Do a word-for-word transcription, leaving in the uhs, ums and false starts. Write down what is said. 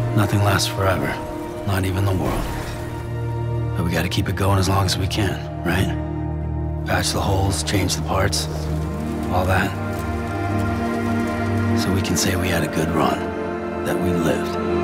Nothing lasts forever, not even the world. But we gotta keep it going as long as we can, right? Patch the holes, change the parts, all that. So we can say we had a good run, that we lived.